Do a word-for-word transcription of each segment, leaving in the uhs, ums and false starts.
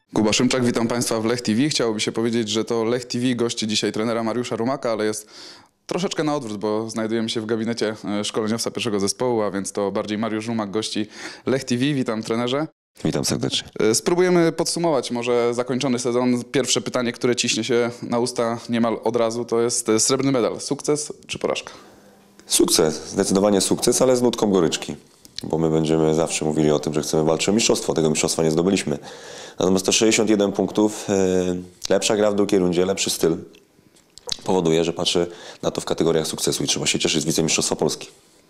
Kuba Szymczak, witam Państwa w Lech T V. Chciałoby się powiedzieć, że to Lech T V gości dzisiaj trenera Mariusza Rumaka, ale jest troszeczkę na odwrót, bo znajdujemy się w gabinecie szkoleniowca pierwszego zespołu, a więc to bardziej Mariusz Rumak gości Lech T V. Witam trenerze. Witam serdecznie. Spróbujemy podsumować może zakończony sezon. Pierwsze pytanie, które ciśnie się na usta niemal od razu, to jest srebrny medal. Sukces czy porażka? Sukces, zdecydowanie sukces, ale z nutką goryczki. Bo my będziemy zawsze mówili o tym, że chcemy walczyć o mistrzostwo. Tego mistrzostwa nie zdobyliśmy. Natomiast te sześćdziesiąt jeden punktów, lepsza gra w drugiej rundzie, lepszy styl powoduje, że patrzę na to w kategoriach sukcesu i trzeba się cieszyć z wicemistrzostwa Polski.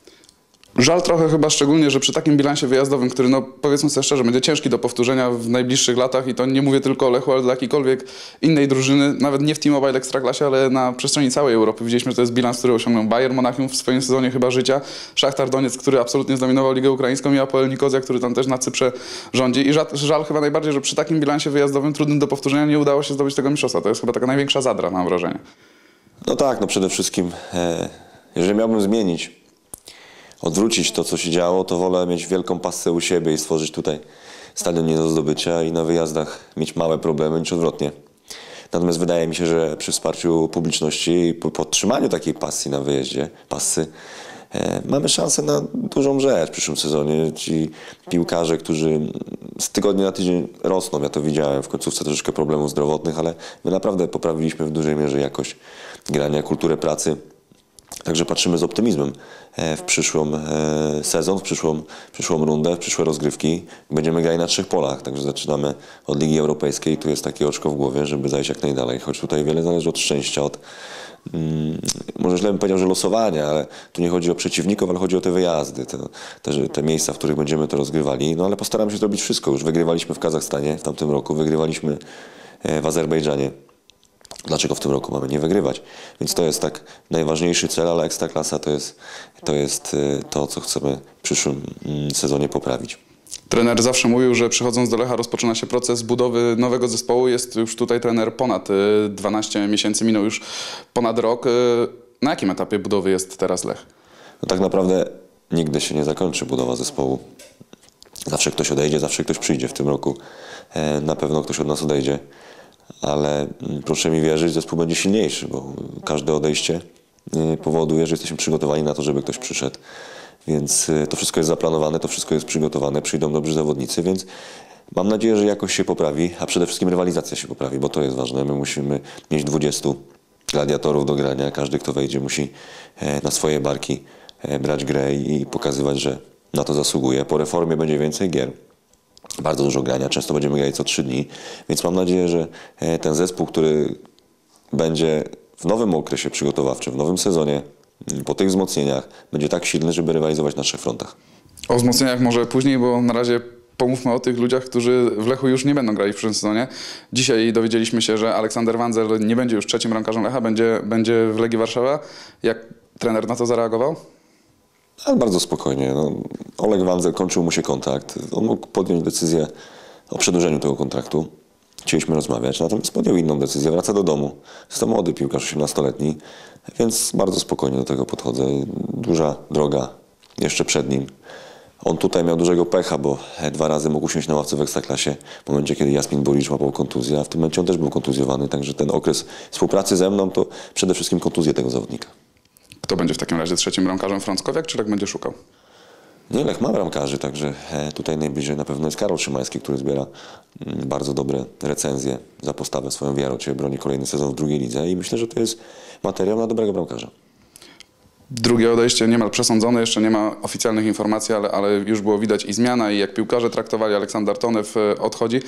Żal trochę chyba szczególnie, że przy takim bilansie wyjazdowym, który no powiedzmy sobie szczerze, będzie ciężki do powtórzenia w najbliższych latach i to nie mówię tylko o Lechu, ale dla jakiejkolwiek innej drużyny, nawet nie w T-Mobile Ekstraklasie, ale na przestrzeni całej Europy. Widzieliśmy, że to jest bilans, który osiągnął Bayern Monachium w swoim sezonie chyba życia, Szachtar Donieck, który absolutnie zdominował Ligę Ukraińską i Apoel Nikozja, który tam też na Cyprze rządzi. I żal, żal chyba najbardziej, że przy takim bilansie wyjazdowym trudnym do powtórzenia nie udało się zdobyć tego mistrzostwa. To jest chyba taka największa zadra, mam wrażenie. No tak, no przede wszystkim, e, jeżeli miałbym zmienić, odwrócić to, co się działo, to wolę mieć wielką passę u siebie i stworzyć tutaj stadion nie do zdobycia i na wyjazdach mieć małe problemy niż odwrotnie. Natomiast wydaje mi się, że przy wsparciu publiczności i po podtrzymaniu takiej pasji na wyjeździe, passy, e, mamy szansę na dużą rzecz w przyszłym sezonie. Ci piłkarze, którzy z tygodnia na tydzień rosną, ja to widziałem w końcówce troszeczkę problemów zdrowotnych, ale my naprawdę poprawiliśmy w dużej mierze jakość grania, kulturę pracy. Także patrzymy z optymizmem w przyszłą sezon, w przyszłą, w przyszłą rundę, w przyszłe rozgrywki. Będziemy grali na trzech polach, także zaczynamy od Ligi Europejskiej. Tu jest takie oczko w głowie, żeby zajść jak najdalej, choć tutaj wiele zależy od szczęścia, od hmm, może źle bym powiedział, że losowania, ale tu nie chodzi o przeciwników, ale chodzi o te wyjazdy, te, te, te miejsca, w których będziemy to rozgrywali. No ale postaramy się zrobić wszystko. Już wygrywaliśmy w Kazachstanie w tamtym roku, wygrywaliśmy w Azerbejdżanie. Dlaczego w tym roku mamy nie wygrywać? Więc to jest tak najważniejszy cel, ale Ekstraklasa to jest to, jest to co chcemy w przyszłym sezonie poprawić. Trener zawsze mówił, że przychodząc do Lecha rozpoczyna się proces budowy nowego zespołu. Jest już tutaj trener ponad dwanaście miesięcy, minął już ponad rok. Na jakim etapie budowy jest teraz Lech? No tak naprawdę nigdy się nie zakończy budowa zespołu. Zawsze ktoś odejdzie, zawsze ktoś przyjdzie. W tym roku na pewno ktoś od nas odejdzie. Ale proszę mi wierzyć, zespół będzie silniejszy, bo każde odejście powoduje, że jesteśmy przygotowani na to, żeby ktoś przyszedł. Więc to wszystko jest zaplanowane, to wszystko jest przygotowane, przyjdą dobrzy zawodnicy, więc mam nadzieję, że jakość się poprawi, a przede wszystkim rywalizacja się poprawi, bo to jest ważne. My musimy mieć dwudziestu gladiatorów do grania, każdy kto wejdzie musi na swoje barki brać grę i pokazywać, że na to zasługuje. Po reformie będzie więcej gier. Bardzo dużo grania, często będziemy grać co trzy dni, więc mam nadzieję, że ten zespół, który będzie w nowym okresie przygotowawczym, w nowym sezonie, po tych wzmocnieniach, będzie tak silny, żeby rywalizować na trzech frontach. O wzmocnieniach może później, bo na razie pomówmy o tych ludziach, którzy w Lechu już nie będą grali w przyszłym sezonie. Dzisiaj dowiedzieliśmy się, że Aleksander Wandzel nie będzie już trzecim bramkarzem Lecha, będzie, będzie w Legii Warszawa. Jak trener na to zareagował? Ale bardzo spokojnie. No, Oleg Wandzel, kończył mu się kontrakt. On mógł podjąć decyzję o przedłużeniu tego kontraktu. Chcieliśmy rozmawiać, natomiast podjął inną decyzję. Wraca do domu. Jest to młody piłkarz, osiemnastoletni, więc bardzo spokojnie do tego podchodzę. Duża droga jeszcze przed nim. On tutaj miał dużego pecha, bo dwa razy mógł usiąść na ławce w Ekstraklasie w momencie, kiedy Jasmin Burić łapał kontuzję, a w tym momencie on też był kontuzjowany, także ten okres współpracy ze mną to przede wszystkim kontuzje tego zawodnika. Kto będzie w takim razie trzecim bramkarzem? Frąckowiak, czy Lech będzie szukał? Nie, Lech ma bramkarzy, także tutaj najbliżej na pewno jest Karol Szymański, który zbiera bardzo dobre recenzje za postawę swoją w Jarocie, broni kolejny sezon w drugiej lidze i myślę, że to jest materiał na dobrego bramkarza. Drugie odejście niemal przesądzone, jeszcze nie ma oficjalnych informacji, ale, ale już było widać i zmiana, i jak piłkarze traktowali. Aleksander Tonew odchodzi.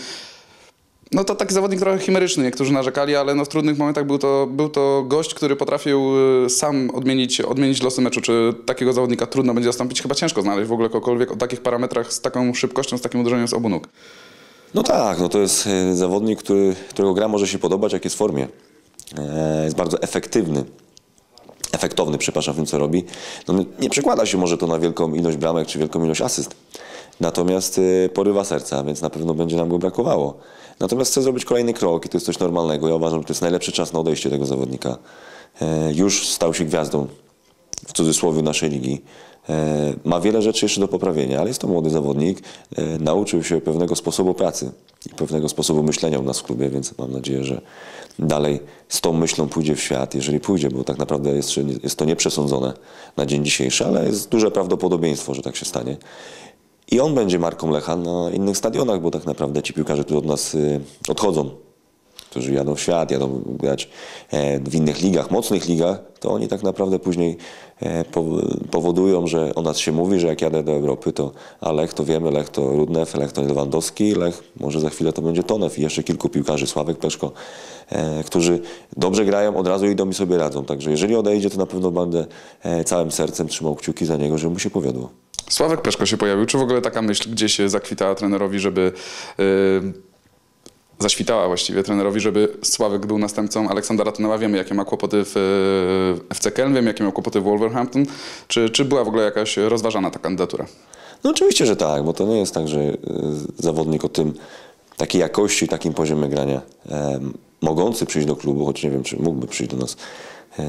No to taki zawodnik trochę chimeryczny, niektórzy narzekali, ale no w trudnych momentach był to, był to gość, który potrafił sam odmienić, odmienić losy meczu. Czy takiego zawodnika trudno będzie zastąpić? Chyba ciężko znaleźć w ogóle kogokolwiek o takich parametrach, z taką szybkością, z takim uderzeniem z obu nóg. No tak, no to jest zawodnik, który, którego gra może się podobać, jak jest w formie. Jest bardzo efektywny. Efektowny, przepraszam, w tym co robi. No, nie przekłada się może to na wielką ilość bramek czy wielką ilość asyst. Natomiast y, porywa serca, więc na pewno będzie nam go brakowało. Natomiast chcę zrobić kolejny krok i to jest coś normalnego. Ja uważam, że to jest najlepszy czas na odejście tego zawodnika. E, już stał się gwiazdą, w cudzysłowie, naszej ligi. E, ma wiele rzeczy jeszcze do poprawienia, ale jest to młody zawodnik. E, nauczył się pewnego sposobu pracy i pewnego sposobu myślenia u nas w klubie, więc mam nadzieję, że dalej z tą myślą pójdzie w świat, jeżeli pójdzie, bo tak naprawdę jest, jest to nieprzesądzone na dzień dzisiejszy, ale jest duże prawdopodobieństwo, że tak się stanie. I on będzie marką Lecha na innych stadionach, bo tak naprawdę ci piłkarze, którzy od nas y, odchodzą, którzy jadą w świat, jadą grać e, w innych ligach, mocnych ligach, to oni tak naprawdę później e, po, powodują, że o nas się mówi, że jak jadę do Europy, to a Lech to wiemy, Lech to Rudnew, Lech to Lewandowski, Lech może za chwilę to będzie Tonew i jeszcze kilku piłkarzy, Sławek Peszko, e, którzy dobrze grają, od razu idą i sobie radzą. Także jeżeli odejdzie, to na pewno będę e, całym sercem trzymał kciuki za niego, żeby mu się powiodło. Sławek Peszko się pojawił. Czy w ogóle taka myśl gdzieś zakwitała trenerowi, żeby... Yy... zaświtała właściwie trenerowi, żeby Sławek był następcą Aleksandra Tonewa? Wiemy, jakie ma kłopoty w F C Köln, wiemy, jakie miał kłopoty w Wolverhampton. Czy, czy była w ogóle jakaś rozważana ta kandydatura? No oczywiście, że tak, bo to nie jest tak, że y, zawodnik o tym, takiej jakości, takim poziomie grania, e, mogący przyjść do klubu, choć nie wiem, czy mógłby przyjść do nas, e,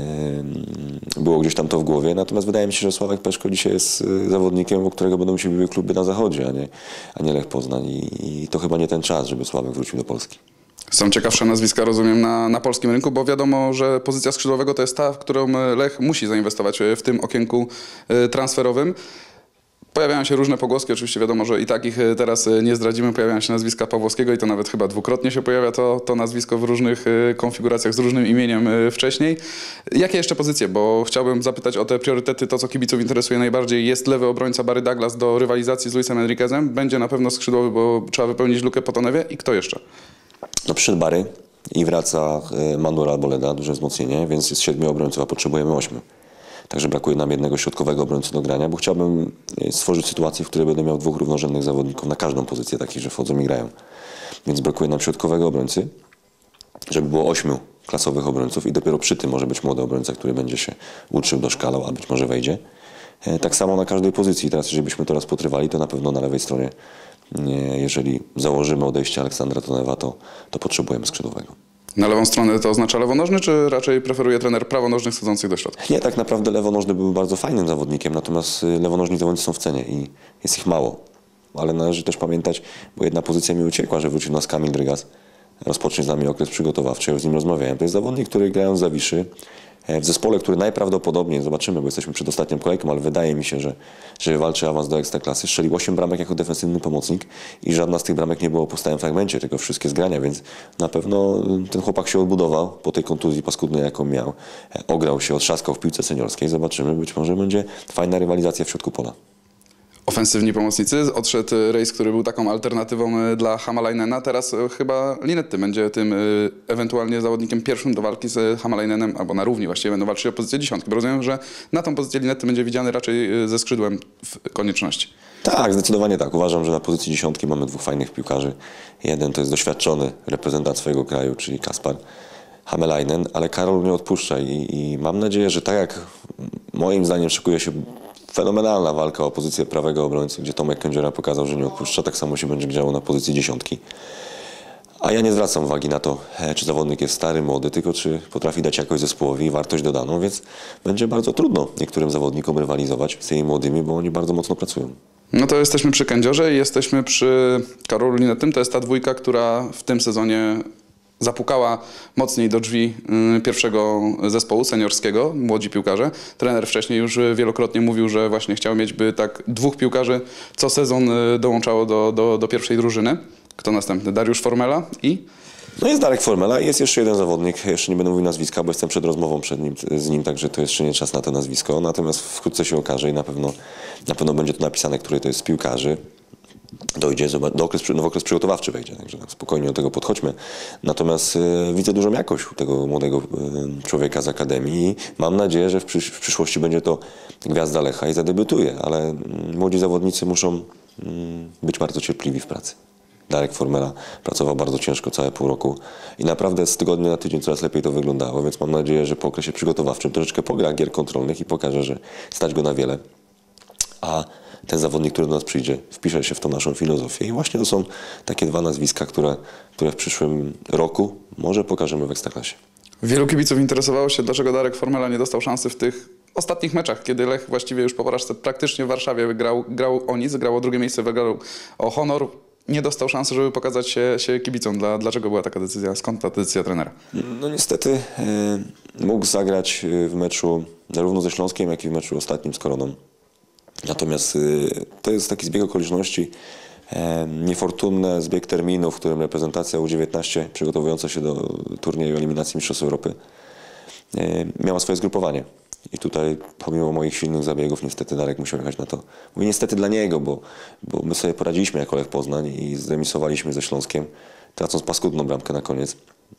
było gdzieś tam to w głowie. Natomiast wydaje mi się, że Sławek Peszko dzisiaj jest y, zawodnikiem, o którego będą się biły kluby na zachodzie, a nie, a nie Lech Poznań. I, I to chyba nie ten czas, żeby Sławek wrócił do Polski. Są ciekawsze nazwiska, rozumiem, na, na polskim rynku, bo wiadomo, że pozycja skrzydłowego to jest ta, w którą Lech musi zainwestować w tym okienku transferowym. Pojawiają się różne pogłoski, oczywiście wiadomo, że i takich teraz nie zdradzimy. Pojawiają się nazwiska Pawłowskiego i to nawet chyba dwukrotnie się pojawia to, to nazwisko w różnych konfiguracjach z różnym imieniem wcześniej. Jakie jeszcze pozycje? Bo chciałbym zapytać o te priorytety, to co kibiców interesuje najbardziej. Jest lewy obrońca Barry Douglas do rywalizacji z Luisem Enriquezem. Będzie na pewno skrzydłowy, bo trzeba wypełnić lukę po Tonewie. I kto jeszcze? No przyszedł Barry i wraca Mandora Boleda, duże wzmocnienie, więc jest siedmiu obrońców, a potrzebujemy ośmiu. Także brakuje nam jednego środkowego obrońcy do grania, bo chciałbym stworzyć sytuację, w której będę miał dwóch równorzędnych zawodników na każdą pozycję, takich, że wchodzą i grają. Więc brakuje nam środkowego obrońcy, żeby było ośmiu klasowych obrońców i dopiero przy tym może być młody obrońca, który będzie się uczył, doszkalał, a być może wejdzie. Tak samo na każdej pozycji. Teraz, jeżeli byśmy to rozpatrywali, to na pewno na lewej stronie, jeżeli założymy odejście Aleksandra Tonewa, to, to potrzebujemy skrzydłowego. Na lewą stronę to oznacza lewonożny, czy raczej preferuje trener prawonożnych schodzących do środka? Nie, tak naprawdę lewonożny był bardzo fajnym zawodnikiem, natomiast lewonożni zawodnicy są w cenie i jest ich mało. Ale należy też pamiętać, bo jedna pozycja mi uciekła, że wrócił nas Kamil Drygas. Rozpocznie z nami okres przygotowawczy, ja z nim rozmawiałem. To jest zawodnik, który grając za Wiszy, w zespole, który najprawdopodobniej, zobaczymy, bo jesteśmy przed ostatnią kolejką, ale wydaje mi się, że, że walczy awans do Ekstraklasy. Strzelił osiem bramek jako defensywny pomocnik i żadna z tych bramek nie było po stałym fragmencie, tylko wszystkie z grania, więc na pewno ten chłopak się odbudował po tej kontuzji paskudnej, jaką miał. Ograł się, otrzaskał w piłce seniorskiej. Zobaczymy, być może będzie fajna rywalizacja w środku pola. Ofensywni pomocnicy. Odszedł Rejs, który był taką alternatywą dla Hamalainena. Teraz chyba Linetty będzie tym ewentualnie zawodnikiem pierwszym do walki z Hamalainenem, albo na równi właściwie będą walczyć o pozycję dziesiątki. Bo rozumiem, że na tą pozycję Linetty będzie widziany raczej ze skrzydłem w konieczności. Tak, zdecydowanie tak. Uważam, że na pozycji dziesiątki mamy dwóch fajnych piłkarzy. Jeden to jest doświadczony reprezentant swojego kraju, czyli Kaspar Hamalainen, ale Karol nie odpuszcza i, i mam nadzieję, że tak jak moim zdaniem szykuje się fenomenalna walka o pozycję prawego obrońcy, gdzie Tomek Kędziora pokazał, że nie odpuszcza, tak samo się będzie działo na pozycji dziesiątki. A ja nie zwracam uwagi na to, czy zawodnik jest stary, młody, tylko czy potrafi dać jakoś zespołowi wartość dodaną, więc będzie bardzo trudno niektórym zawodnikom rywalizować z tymi młodymi, bo oni bardzo mocno pracują. No to jesteśmy przy Kędziorze i jesteśmy przy Karolu Linettym. To jest ta dwójka, która w tym sezonie zapukała mocniej do drzwi pierwszego zespołu seniorskiego, młodzi piłkarze. Trener wcześniej już wielokrotnie mówił, że właśnie chciał mieć, by tak dwóch piłkarzy co sezon dołączało do, do, do pierwszej drużyny. Kto następny? Dariusz Formela i... No jest Darek Formela i jest jeszcze jeden zawodnik, jeszcze nie będę mówił nazwiska, bo jestem przed rozmową przed nim, z nim, także to jeszcze nie czas na to nazwisko, natomiast wkrótce się okaże i na pewno, na pewno będzie to napisane, który to jest z piłkarzy. Dojdzie, do okres, nowy okres przygotowawczy wejdzie, także spokojnie do tego podchodźmy. Natomiast y, widzę dużą jakość u tego młodego y, człowieka z Akademii i mam nadzieję, że w, przysz w przyszłości będzie to gwiazda Lecha i zadebiutuje, ale y, młodzi zawodnicy muszą y, być bardzo cierpliwi w pracy. Darek Formela pracował bardzo ciężko całe pół roku i naprawdę z tygodnia na tydzień coraz lepiej to wyglądało, więc mam nadzieję, że po okresie przygotowawczym troszeczkę pogra gier kontrolnych i pokaże, że stać go na wiele. A ten zawodnik, który do nas przyjdzie, wpisze się w tą naszą filozofię. I właśnie to są takie dwa nazwiska, które, które w przyszłym roku może pokażemy w Ekstraklasie. Wielu kibiców interesowało się, dlaczego Darek Formela nie dostał szansy w tych ostatnich meczach, kiedy Lech właściwie już po porażce praktycznie w Warszawie grał, grał o nic, grał o drugie miejsce, wygrał o honor. nie dostał szansy, żeby pokazać się, się kibicom. Dla, dlaczego była taka decyzja? Skąd ta decyzja trenera? No niestety e, mógł zagrać w meczu zarówno ze Śląskiem, jak i w meczu ostatnim z Koroną. Natomiast e, to jest taki zbieg okoliczności, e, niefortunny zbieg terminu, w którym reprezentacja U dziewiętnaście przygotowująca się do turnieju eliminacji Mistrzostw Europy e, miała swoje zgrupowanie. I tutaj pomimo moich silnych zabiegów niestety Darek musiał jechać na to. Mówię niestety dla niego, bo, bo my sobie poradziliśmy jako Lech Poznań i zremisowaliśmy ze Śląskiem, tracąc paskudną bramkę na koniec.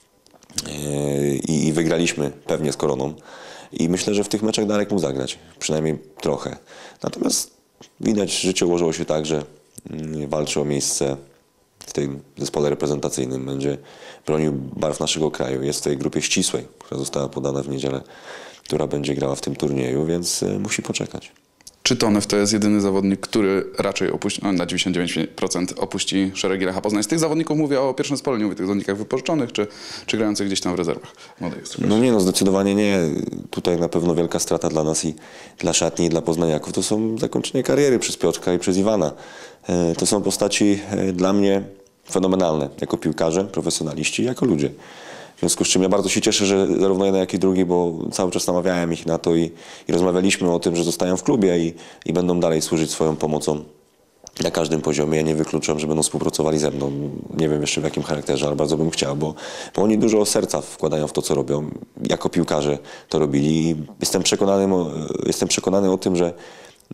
I, i wygraliśmy pewnie z Koroną. I myślę, że w tych meczach Darek mógł zagrać, przynajmniej trochę. Natomiast widać, że życie ułożyło się tak, że walczy o miejsce w tym zespole reprezentacyjnym, będzie bronił barw naszego kraju. Jest w tej grupie ścisłej, która została podana w niedzielę, która będzie grała w tym turnieju, więc musi poczekać. Czy Tonew to jest jedyny zawodnik, który raczej opuści, no, na dziewięćdziesiąt dziewięć procent opuści szeregi Lecha Poznań? Z tych zawodników mówię o pierwszym zespole, nie mówię o tych zawodnikach wypożyczonych, czy, czy grających gdzieś tam w rezerwach. No nie, no zdecydowanie nie. Tutaj na pewno wielka strata dla nas i dla szatni, i dla poznaniaków. To są zakończenie kariery przez Piotrka i przez Iwana. To są postaci dla mnie fenomenalne, jako piłkarze, profesjonaliści, jako ludzie. W związku z czym ja bardzo się cieszę, że zarówno jeden, jak i drugi, bo cały czas namawiałem ich na to i, i rozmawialiśmy o tym, że zostają w klubie i, i będą dalej służyć swoją pomocą na każdym poziomie. Ja nie wykluczam, że będą współpracowali ze mną. Nie wiem jeszcze w jakim charakterze, ale bardzo bym chciał, bo, bo oni dużo serca wkładają w to, co robią. Jako piłkarze to robili i jestem przekonany, o, jestem przekonany o tym, że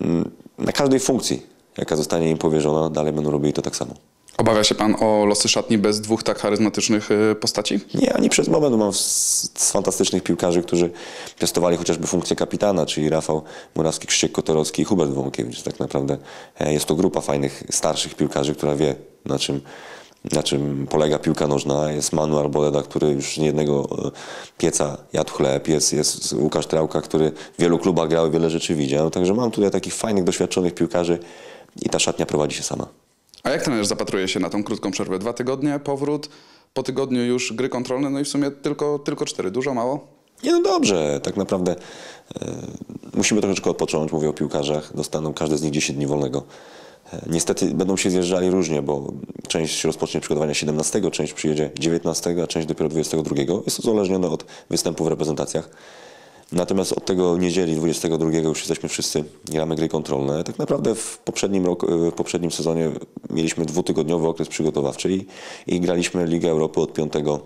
na każdej funkcji, jaka zostanie im powierzona, dalej będą robili to tak samo. Obawia się pan o losy szatni bez dwóch tak charyzmatycznych postaci? Nie, ani przez moment. Mam fantastycznych piłkarzy, którzy piastowali chociażby funkcję kapitana, czyli Rafał Murawski, Krzysiek Kotorowski i Hubert Wąkiewicz. Tak naprawdę jest to grupa fajnych, starszych piłkarzy, która wie, na czym, na czym polega piłka nożna. Jest Manu Arboleda, który już nie jednego pieca jadł chleb. Jest, jest Łukasz Trałka, który w wielu klubach grał i wiele rzeczy widział. Także mam tutaj takich fajnych, doświadczonych piłkarzy i ta szatnia prowadzi się sama. A jak trener zapatruje się na tą krótką przerwę? Dwa tygodnie, powrót, po tygodniu już gry kontrolne, no i w sumie tylko, tylko cztery. Dużo, mało? Nie, no dobrze. Tak naprawdę e, musimy troszeczkę odpocząć. Mówię o piłkarzach. Dostaną każdy z nich dziesięć dni wolnego. E, niestety będą się zjeżdżali różnie, bo część rozpocznie przygotowania siedemnastego, część przyjedzie dziewiętnastego, a część dopiero dwudziestego drugiego. Jest to uzależnione od występu w reprezentacjach. Natomiast od tego niedzieli dwudziestego drugiego już jesteśmy wszyscy, gramy gry kontrolne. Tak naprawdę w poprzednim, roku, w poprzednim sezonie mieliśmy dwutygodniowy okres przygotowawczy i, i graliśmy Ligę Europy od piątego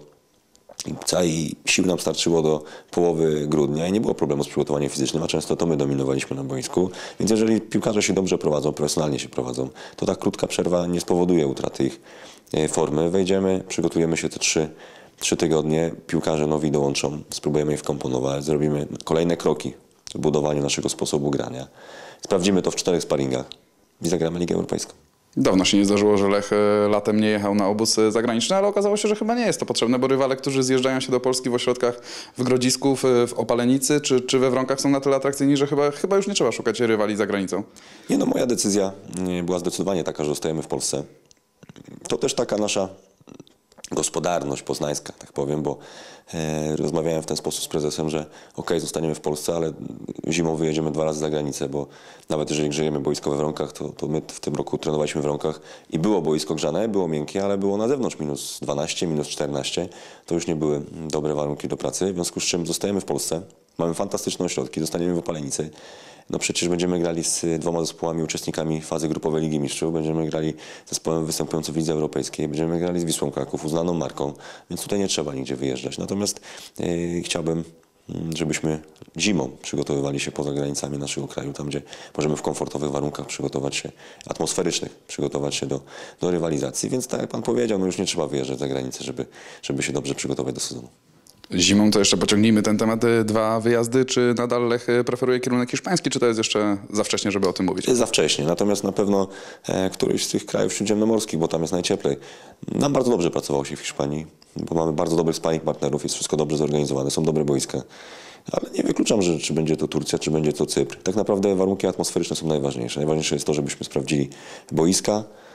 lipca i sił nam starczyło do połowy grudnia i nie było problemu z przygotowaniem fizycznym, a często to my dominowaliśmy na boisku. Więc jeżeli piłkarze się dobrze prowadzą, profesjonalnie się prowadzą, to ta krótka przerwa nie spowoduje utraty ich formy. Wejdziemy, przygotujemy się te trzy Trzy tygodnie, piłkarze nowi dołączą, spróbujemy ich wkomponować, zrobimy kolejne kroki w budowaniu naszego sposobu grania. Sprawdzimy to w czterech sparingach i zagramy Ligę Europejską. Dawno się nie zdarzyło, że Lech latem nie jechał na obóz zagraniczny, ale okazało się, że chyba nie jest to potrzebne, bo rywale, którzy zjeżdżają się do Polski w ośrodkach w Grodzisku, w Opalenicy czy, czy we Wronkach są na tyle atrakcyjni, że chyba, chyba już nie trzeba szukać rywali za granicą. Nie, no moja decyzja była zdecydowanie taka, że zostajemy w Polsce. To też taka nasza gospodarność poznańska, tak powiem, bo e, rozmawiałem w ten sposób z prezesem, że ok, zostaniemy w Polsce, ale zimą wyjedziemy dwa razy za granicę, bo nawet jeżeli grzejemy boisko we Wronkach, to, to my w tym roku trenowaliśmy w Wronkach i było boisko grzane, było miękkie, ale było na zewnątrz minus dwanaście, minus czternaście. To już nie były dobre warunki do pracy, w związku z czym zostajemy w Polsce. Mamy fantastyczne ośrodki, zostaniemy w Opalenicy. No przecież będziemy grali z dwoma zespołami, uczestnikami fazy grupowej Ligi Mistrzów, będziemy grali z zespołem występującym w Lidze Europejskiej, będziemy grali z Wisłą Kraków, uznaną marką, więc tutaj nie trzeba nigdzie wyjeżdżać. Natomiast yy, chciałbym, żebyśmy zimą przygotowywali się poza granicami naszego kraju, tam gdzie możemy w komfortowych warunkach przygotować się, atmosferycznych, przygotować się do, do rywalizacji, więc tak jak pan powiedział, no już nie trzeba wyjeżdżać za granicę, żeby, żeby się dobrze przygotować do sezonu. Zimą to jeszcze pociągnijmy ten temat. Dwa wyjazdy. Czy nadal Lech preferuje kierunek hiszpański, czy to jest jeszcze za wcześnie, żeby o tym mówić? Jest za wcześnie, natomiast na pewno e, któryś z tych krajów śródziemnomorskich, bo tam jest najcieplej. Nam bardzo dobrze pracowało się w Hiszpanii, bo mamy bardzo dobrych sparring partnerów, jest wszystko dobrze zorganizowane, są dobre boiska. Ale nie wykluczam, że czy będzie to Turcja, czy będzie to Cypr. Tak naprawdę warunki atmosferyczne są najważniejsze. Najważniejsze jest to, żebyśmy sprawdzili boiska,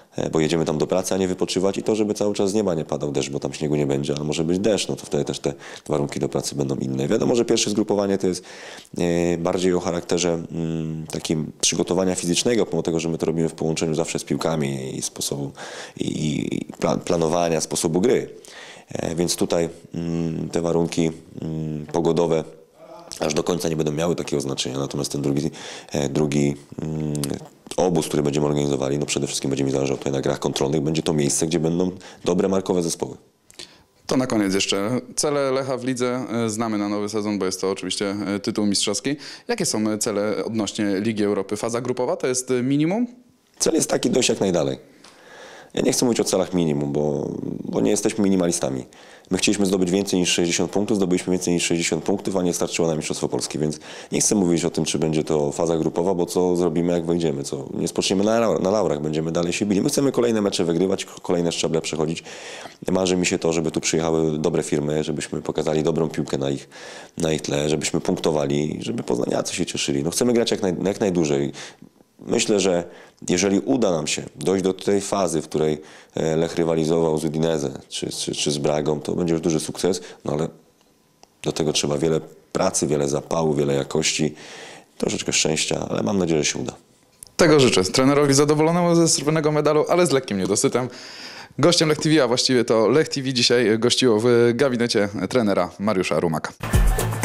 e, bo jedziemy tam do pracy, a nie wypoczywać i to, żeby cały czas z nieba nie padał deszcz, bo tam śniegu nie będzie, a może być deszcz, no to wtedy też te warunki do pracy będą inne. Wiadomo, że pierwsze zgrupowanie to jest e, bardziej o charakterze mm, takim przygotowania fizycznego, pomimo tego, że my to robimy w połączeniu zawsze z piłkami i sposobu i, i plan, planowania, sposobu gry. E, więc tutaj mm, te warunki mm, pogodowe aż do końca nie będą miały takiego znaczenia. Natomiast ten drugi, e, drugi mm, obóz, który będziemy organizowali, no przede wszystkim będzie mi zależało tutaj na grach kontrolnych. Będzie to miejsce, gdzie będą dobre markowe zespoły. To na koniec jeszcze. Cele Lecha w lidze e, znamy na nowy sezon, bo jest to oczywiście e, tytuł mistrzowski. Jakie są cele odnośnie Ligi Europy? Faza grupowa to jest e, minimum? Cel jest taki, dojść jak najdalej. Ja nie chcę mówić o celach minimum, bo, bo nie jesteśmy minimalistami. My chcieliśmy zdobyć więcej niż sześćdziesiąt punktów, zdobyliśmy więcej niż sześćdziesiąt punktów, a nie starczyło na Mistrzostwo Polskie, więc nie chcę mówić o tym, czy będzie to faza grupowa, bo co zrobimy, jak wejdziemy, co nie spoczniemy na, na laurach, będziemy dalej się bili. My chcemy kolejne mecze wygrywać, kolejne szczeble przechodzić. Marzy mi się to, żeby tu przyjechały dobre firmy, żebyśmy pokazali dobrą piłkę na ich, na ich tle, żebyśmy punktowali, żeby poznaniacy się cieszyli. No chcemy grać jak, naj, jak najdłużej. Myślę, że jeżeli uda nam się dojść do tej fazy, w której Lech rywalizował z Udinese czy, czy, czy z Bragą, to będzie już duży sukces, no ale do tego trzeba wiele pracy, wiele zapału, wiele jakości, troszeczkę szczęścia, ale mam nadzieję, że się uda. Tego życzę. Trenerowi zadowolonemu ze srebrnego medalu, ale z lekkim niedosytem. Gościem Lech T V, a właściwie to Lech T V dzisiaj gościło w gabinecie trenera Mariusza Rumaka.